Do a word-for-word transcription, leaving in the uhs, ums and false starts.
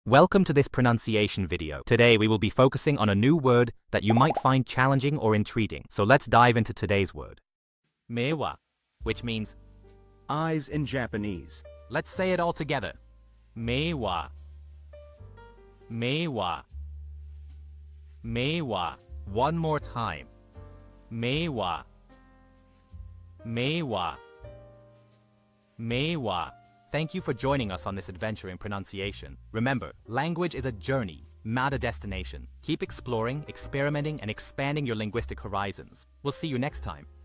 Welcome to this pronunciation video. Today we will be focusing on a new word that you might find challenging or intriguing. So let's dive into today's word. Mewa, which means eyes in Japanese. Let's say it all together. Mewa. Mewa. Mewa. One more time. Mewa. Mewa. Mewa. Thank you for joining us on this adventure in pronunciation. Remember, language is a journey, not a destination. Keep exploring, experimenting, and expanding your linguistic horizons. We'll see you next time.